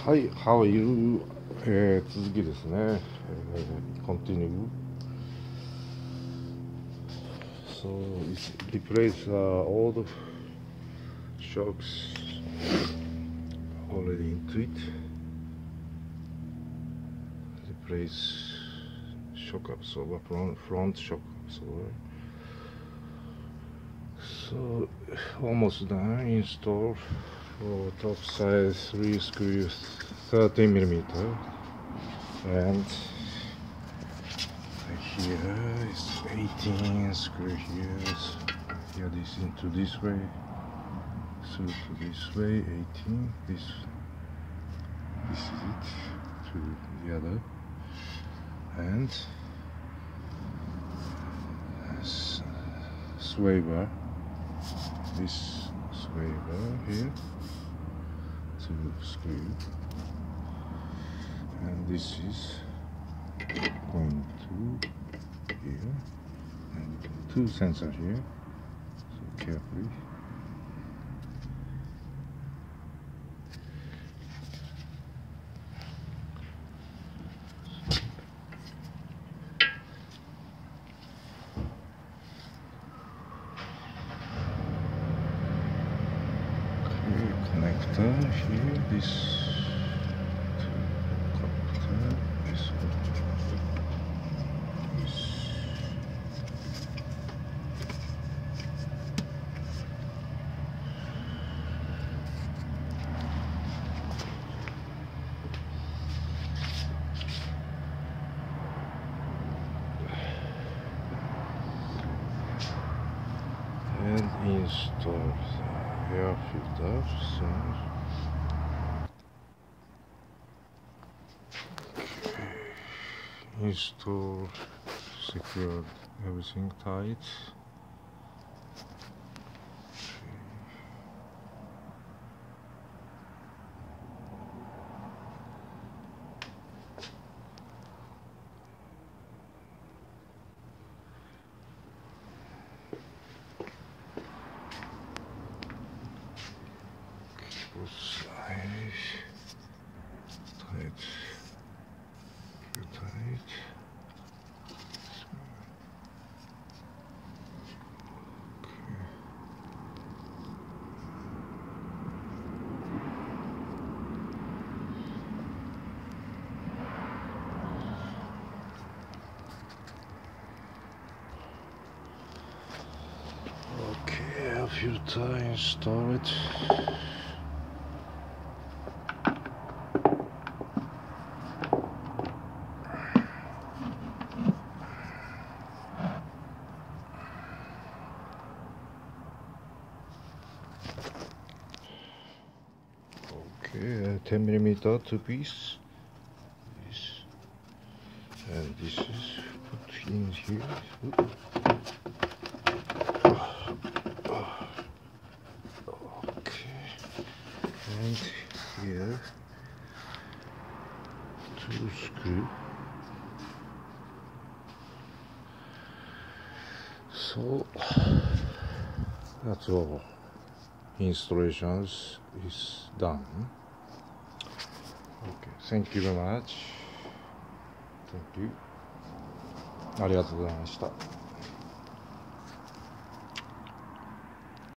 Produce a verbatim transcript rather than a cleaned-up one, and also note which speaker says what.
Speaker 1: はい、How are you? えー、続きですね。えー、continue. So, it's replace uh, all the shocks already into it. Replace shock absorber, front, front shock absorber. So, almost done. Install for top size three screws, thirteen millimeter, and here is eighteen screw here. Here this into this way, through to this way, eighteen. This this is it to the other, and swaver. This swaver here to screw, and this is going to here, and two sensors here. So carefully. Connector here, this connector, this one, this. And install the air filter. So install, secure everything tight. Both sides tight, very tight. Okay, air filter, install it. Okay, uh, ten millimeter two piece. This and this is put in here. Okay, and here two screw. So that's all. Installations is done. Okay, thank you very much. Thank you. ありがとうございました。